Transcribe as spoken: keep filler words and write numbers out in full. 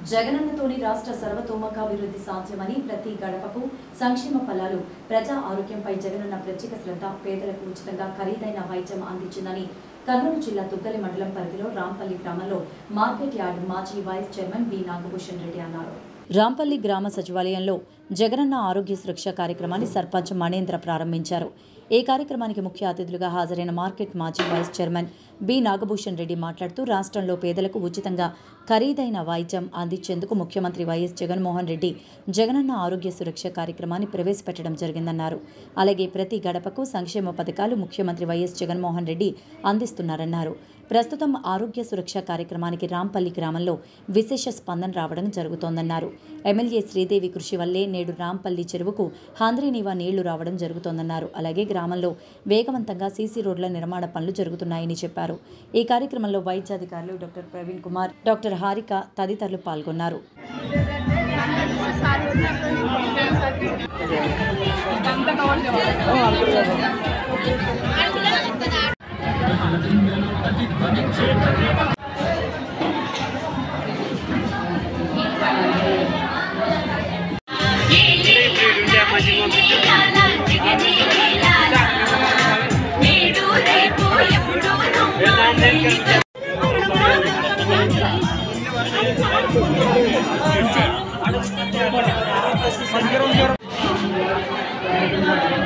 జగనన్నతోని రాష్ట్ర సర్వతోముఖాభివృద్ధి సాధ్యమని ప్రతి గడపకు సంక్షేమ ఫలాలు ప్రజా ఆరోగ్యంపై జగనన్న ప్రత్యేక శ్రద్ధ పేదలకు ఉచితంగా ఖరీదైన వైద్యం అందించిందని కర్నూలు జిల్లా తుగ్గలి మండలం పరిధిలో రాంపల్లి గ్రామంలో మార్కెట్ యార్డ్ మాజీ vice chairman B Nagabhushan Reddy అన్నారు. రాంపల్లి గ్రామ సచివాలయంలో జగనన్న ఆరోగ్య సురక్ష కార్యక్రమాన్ని సర్పంచ్ మణేంద్ర ప్రారంభించారు. ఈ కార్యక్రమానికి ముఖ్య అతిథులుగా హాజరైన మార్కెట్ మాజీ vice chairman B Nagabhushan Reddy మాట్లాడుతూ రాష్ట్రంలో పేదలకు ఉచితంగా ఖరీదైన వైద్యం అందించేందుకు ముఖ్యమంత్రి వైఎస్ జగన్మోహన్ రెడ్డి జగనన్న ఆరోగ్య సురక్ష కార్యక్రమాన్ని ప్రవేశపెట్టడం జరిగిందన్నారు. అలాగే ప్రతి గడపకు సంక్షేమ పథకాలు ముఖ్యమంత్రి వైఎస్ జగన్మోహన్ రెడ్డి అందిస్తున్నారన్నారు. ప్రస్తుతం ఆరోగ్య సురక్ష కార్యక్రమానికి రాంపల్లి గ్రామంలో విశేష స్పందన రావడం జరుగుతోందన్నారు. ఎమ్మెల్యే శ్రీదేవి కృషి వల్లే నేడు రాంపల్లి చెరువుకు హాంద్రీనీవా నీళ్లు రావడం జరుగుతోందన్నారు. అలాగే గ్రామంలో వేగవంతంగా సీసీ రోడ్ల నిర్మాణ పనులు జరుగుతున్నాయని చెప్పారు. ఈ కార్యక్రమంలో వైద్యాధికారులు డాక్టర్ ప్రవీణ్ కుమార్, డాక్టర్ హారిక తదితరులు పాల్గొన్నారు. Thank you.